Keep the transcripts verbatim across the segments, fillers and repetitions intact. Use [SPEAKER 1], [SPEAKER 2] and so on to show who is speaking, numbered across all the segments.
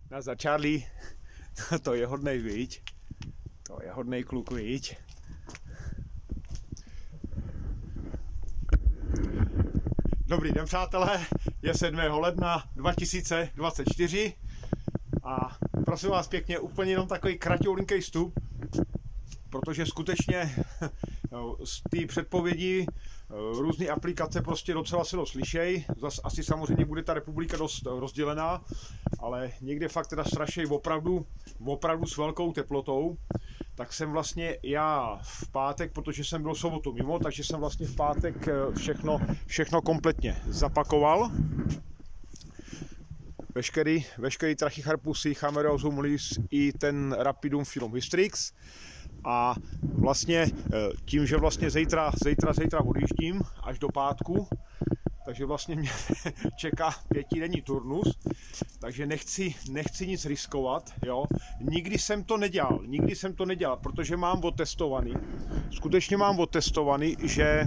[SPEAKER 1] Nazdar Charlie, to je hodnej, viď? To je hodnej kluk, viď? Dobrý den, přátelé, je sedmého ledna dva tisíce dvacet čtyři a prosím vás pěkně, úplně jenom takový kratoulinký vstup, protože skutečně z té předpovědi různé aplikace prostě docela se dost slyšej. Zas asi samozřejmě bude ta republika dost rozdělená, ale někde fakt teda strašej opravdu, opravdu s velkou teplotou. Tak jsem vlastně já v pátek, protože jsem byl sobotu mimo, takže jsem vlastně v pátek všechno, všechno kompletně zapakoval. Veškerý, veškerý Trachycharpusy, Chamereosum lis i ten Rapidum Filum Hystrix. A vlastně tím, že vlastně zítra, zítra, zítra odjíždím až do pátku, takže vlastně mě čeká pětidenní turnus, takže nechci, nechci nic riskovat, jo. Nikdy jsem to nedělal, nikdy jsem to nedělal, protože mám otestovaný, skutečně mám otestovaný, že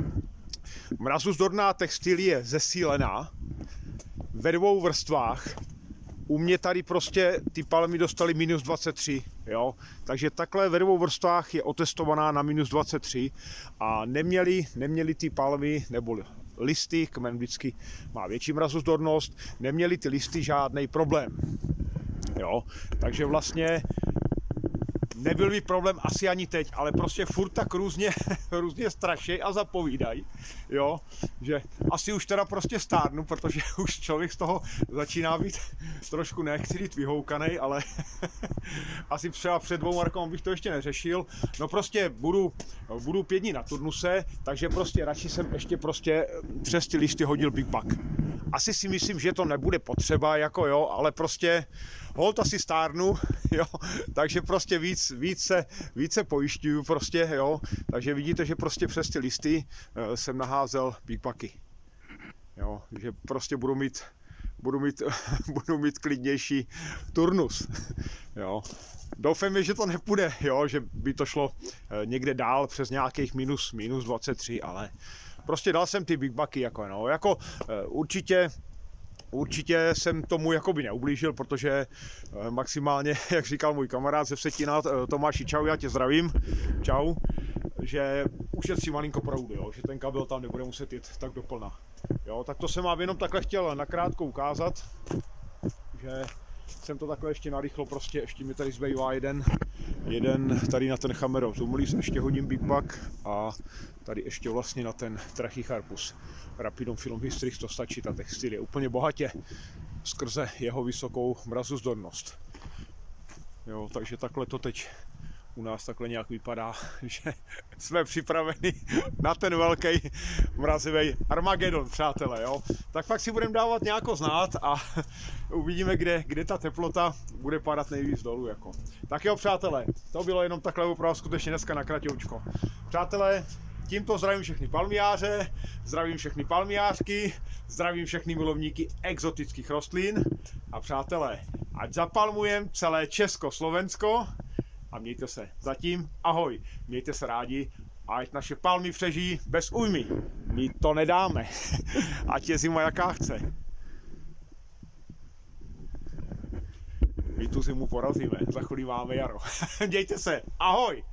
[SPEAKER 1] mrazozdorná textilie zesílená ve dvou vrstvách. U mě tady prostě ty palmy dostaly minus dvacet tři, jo, takže takhle ve dvou vrstvách je otestovaná na minus dvacet tři a neměli, neměli ty palmy, nebo listy, kmen vždycky má větší mrazozdornost, neměli ty listy žádný problém, jo, takže vlastně nebyl by problém asi ani teď, ale prostě furt tak různě, různě strašej a zapovídají, jo, že asi už teda prostě stárnu, protože už člověk z toho začíná být trošku, nechci říct vyhoukanej, ale asi třeba před dvou rokama bych to ještě neřešil. No prostě budu, budu pět dní na turnuse, takže prostě radši jsem ještě prostě přes ty listy hodil Big Buck. Asi si myslím, že to nebude potřeba, jako jo, ale prostě holt asi stárnu, jo, takže prostě víc, více, více pojišťuju prostě, jo, takže vidíte, že prostě přes ty listy uh, jsem naházel Big Bucky, jo, že prostě budu mít, budu mít, budu mít klidnější turnus, jo. Doufám, že to nepůjde, jo, že by to šlo uh, někde dál přes nějakých minus, minus dvacet tři, ale prostě dal jsem ty Big Bucky, jako no, jako uh, určitě Určitě jsem tomu jakoby neublížil, protože maximálně, jak říkal můj kamarád ze Vsetina, Tomáši, čau, já tě zdravím, čau, že ušetří malinko proudu, jo, že ten kabel tam nebude muset jít tak doplna. Jo, tak to jsem vám jenom takhle chtěl nakrátko ukázat, že jsem to takhle ještě narychlo, prostě ještě mi tady zbývá jeden, jeden tady na ten Chamereosum lis, ještě hodím Big Buck a tady ještě vlastně na ten Trachycharpus Rapidum Filum Hystrix, to stačí, ta textilie úplně bohatě skrze jeho vysokou mrazozdornost. Jo, takže takhle to teď u nás takhle nějak vypadá, že jsme připraveni na ten velký mrazivý Armagedon, přátelé, jo. Tak pak si budeme dávat nějako znát a uvidíme, kde, kde ta teplota bude padat nejvíc dolů, jako. Tak jo, přátelé, to bylo jenom takhle opravdu skutečně dneska na kraťoučko. Přátelé, tímto zdravím všechny palmiáře, zdravím všechny palmiářky, zdravím všechny milovníky exotických rostlin a přátelé, ať zapalmujem celé Československo a mějte se zatím, ahoj, mějte se rádi a ať naše palmy přežijí bez újmy, my to nedáme, ať je zima jaká chce. My tu zimu porazíme, za chvíli máme jaro. Mějte se, ahoj!